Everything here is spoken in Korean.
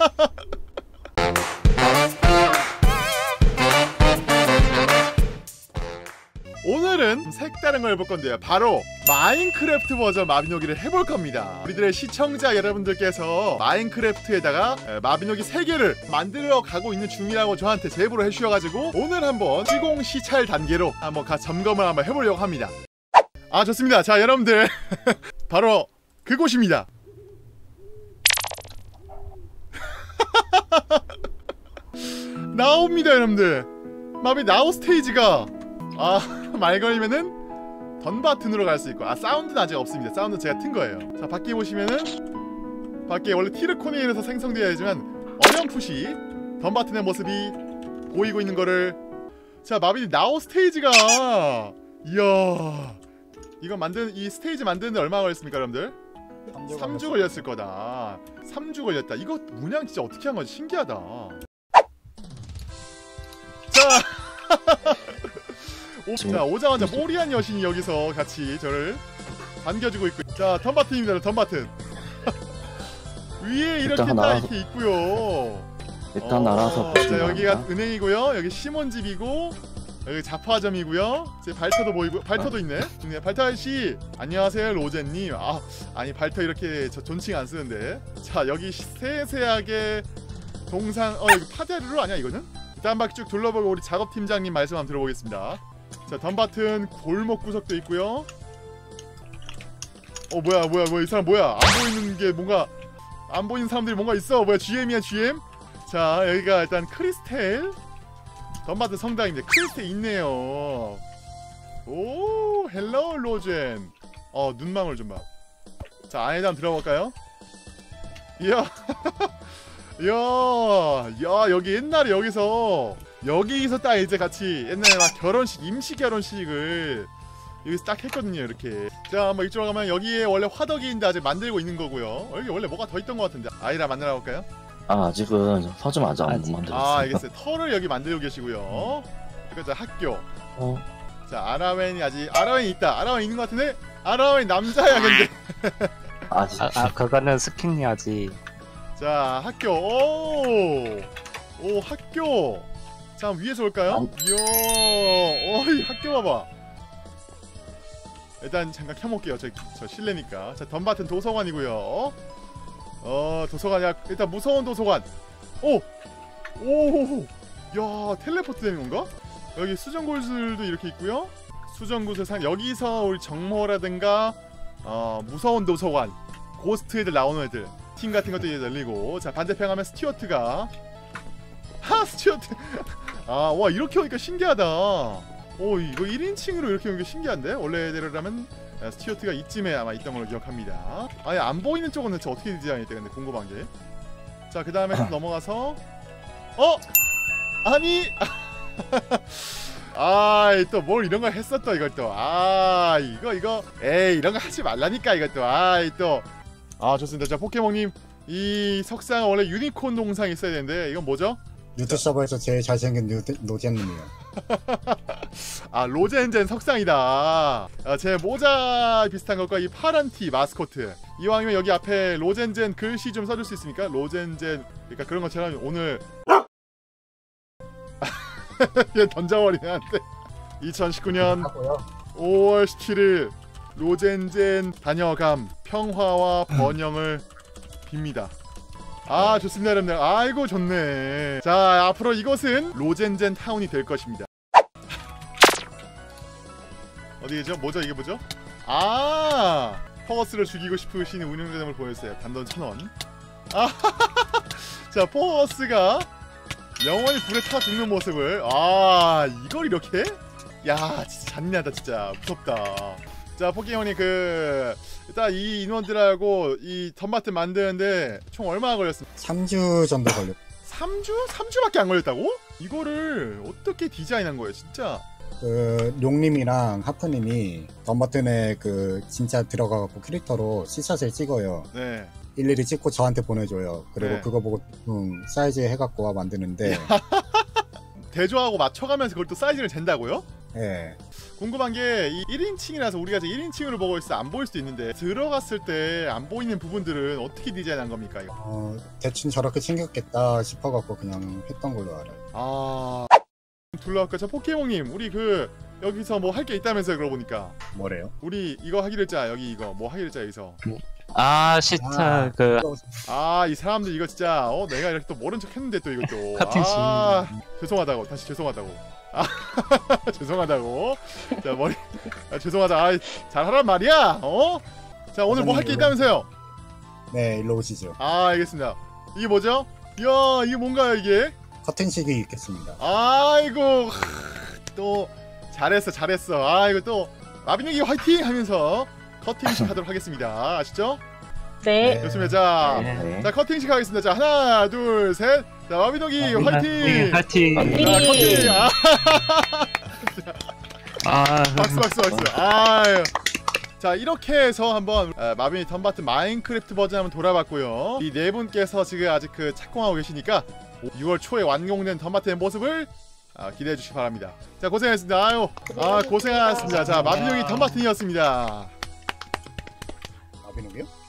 오늘은 색다른 걸 해볼 건데요. 바로 마인크래프트 버전 마비노기를 해볼 겁니다. 우리들의 시청자 여러분들께서 마인크래프트에다가 마비노기 3개를 만들어 가고 있는 중이라고 저한테 제보를 해주셔가지고 오늘 한번 시공 시찰 단계로 한번 점검을 한번 해보려고 합니다. 아, 좋습니다. 자, 여러분들 바로 그곳입니다. 나옵니다, 여러분들. 마비 나우 스테이지가 말 걸리면은 던바튼으로 갈 수 있고, 사운드는 아직 없습니다. 사운드는 제가 튼 거예요. 자, 밖에 보시면은 밖에 원래 티르코니에서 생성되어야 되지만 어렴풋이 던바튼의 모습이 보이고 있는 거를. 자, 마비 나우 스테이지가, 이야, 이거 이 스테이지 만드는데 얼마나 걸렸습니까, 여러분들? 3주 걸렸을 거다. 3주 걸렸다. 이거 문양 진짜 어떻게 한 거지? 신기하다. 자, 자, 오자마자 모리안 여신이 여기서 같이 저를 반겨주고 있고. 자, 던바튼입니다. 던바튼. 위에 이렇게 딱 이렇게 있고요. 일단 알아서. 자, 여기가 은행이고요. 여기 시몬집이고, 여기 잡화점이고요. 제 발터도 보이고, 발터도 있네. 발터 아저씨, 안녕하세요, 로제님. 아니 발터 이렇게 존칭 안 쓰는데. 자, 여기 세세하게 동상, 여기 파데르로 아니야 이거는? 일단 한 바퀴 쭉 둘러보고 우리 작업팀장님 말씀 한번 들어보겠습니다. 자, 던바튼 골목 구석도 있고요. 뭐야 이 사람 뭐야? 안 보이는 게 뭔가, 안 보이는 사람들이 뭔가 있어. 뭐야, GM이야 GM? 자, 여기가 일단 크리스텔 던바튼 성당인데 크리스텔 있네요. 오, 헬로 로젠. 눈망울 좀 봐. 자, 안에 한번 들어볼까요? 이야. 야, 여기 옛날에 여기서 딱 이제 같이 옛날에 막 결혼식, 임시 결혼식을 여기서 딱 했거든요, 이렇게. 자, 한번 이쪽으로 가면 여기에 원래 화덕이인데 아직 만들고 있는 거고요. 여기 원래 뭐가 더 있던 것 같은데. 아이라 만들어 볼까요? 아직은 터 좀 아직 안 만들었어요. 알겠어요. 터를 여기 만들고 계시고요. 그리고 학교. 자, 아라웬이 있다. 아라웬 있는 것 같은데? 아라웬 남자야, 근데. 그거는 스킨이야지. 자, 학교. 오, 학교. 자, 위에서 올까요? 이야, 이 학교 봐봐. 일단 잠깐 켜볼게요. 저 실내니까. 자, 던바튼 도서관이고요. 도서관이야. 일단 무서운 도서관. 야, 텔레포트 되는 건가? 여기 수정구슬도 이렇게 있고요. 수정구슬 여기서 우리 정모라든가 무서운 도서관, 고스트 애들 나오는 애들, 팀 같은 것도 이제 열리고. 자, 반대편 가면 스튜어트가. 스튜어트. 와, 이렇게 오니까 신기하다. 이거 1인칭으로 이렇게 오니까 신기한데? 원래대로라면 스튜어트가 이쯤에 아마 있던 걸로 기억합니다. 아니, 안 보이는 쪽은 대체 어떻게 디자인했대, 근데 궁금한 게. 자, 그 다음에 넘어가서 아니 또 뭘 이런 걸 했었다, 이걸 또. 이거 에이, 이런 거 하지 말라니까, 이것도. 또 좋습니다. 자, 포켓몬님, 이 석상은 원래 유니콘 동상이 있어야 되는데 이건 뭐죠? 뉴트 서버에서 제일 잘생긴 로젠님이요. 로젠젠 석상이다. 제 모자 비슷한 것과 이 파란 티 마스코트. 이왕이면 여기 앞에 로젠젠 글씨 좀 써줄 수 있습니까? 로젠젠, 그러니까 그런 것처럼 오늘 얘 던져버리네 한테. 2019년 5월 17일 로젠젠 다녀감 평화와 번영을 빕니다. 좋습니다, 여러분들. 아이고, 좋네. 자, 앞으로 이곳은 로젠젠 타운이 될 것입니다. 어디죠? 뭐죠? 이게 뭐죠? 포거스를 죽이고 싶으신 운영자님을 보여주세요. 단돈 1000원. 자, 포거스가 영원히 불에 타 죽는 모습을. 이걸 이렇게? 야, 진짜 잔인하다, 진짜. 무섭다. 자, 포켓몬이 일단 이 인원들하고 이 던바튼 만드는데 총 얼마나 걸렸습니까? 3주 정도 걸렸. 3주? 3주밖에 안 걸렸다고? 이거를 어떻게 디자인한 거예요, 진짜? 용님이랑 하프님이 던바튼에 진짜 들어가갖고 캐릭터로 C샷을 찍어요. 네. 일일이 찍고 저한테 보내줘요. 그리고 네. 그거 보고 사이즈 해갖고 만드는데 대조하고 맞춰가면서 그걸 또 사이즈를 잰다고요? 네. 궁금한 게 이 1인칭이라서 우리가 지금 1인칭으로 보고 있어 안 보일 수도 있는데 들어갔을 때 안 보이는 부분들은 어떻게 디자인한 겁니까 이거? 대충 저렇게 챙겼겠다 싶어갖고 그냥 했던 걸로 알아요. 아 둘러갈까? 저 포켓몬님 우리 그 여기서 뭐 할 게 있다면서요. 그러고 보니까 뭐래요? 우리 이거 하기로 했잖아. 여기 이거 뭐 하기로 했잖아 여기서. 시차 이 사람들 이거 진짜 내가 이렇게 또 모른 척 했는데 또 이것도 같은 죄송하다고 다시 죄송하다고 죄송하다고 자 머리 죄송하다 잘하란 말이야 자 오늘 뭐 할 게 있다면서요? 네, 일로 오시죠. 알겠습니다. 이게 뭐죠? 이야 이게 뭔가요 이게? 커튼식이 있겠습니다. 아이고 또 잘했어 아이고 또 마비노기 화이팅 하면서 커팅식 하도록 하겠습니다. 아시죠? 네. 좋습니다. 자, 네. 자 커팅식 하겠습니다. 자 하나 둘 셋. 자 마비노기 화이팅. 파이팅. 자 커팅. 박수. 아유. 자 이렇게 해서 한번 마비노기 덤바튼 마인크래프트 버전 한번 돌아봤고요. 이 네 분께서 지금 아직 그 착공하고 계시니까 6월 초에 완공된 덤바튼의 모습을 기대해 주시기 바랍니다. 자 고생하셨습니다. 아유 고생하셨습니다. 자 마비노기 덤바튼이었습니다. 마비노기요?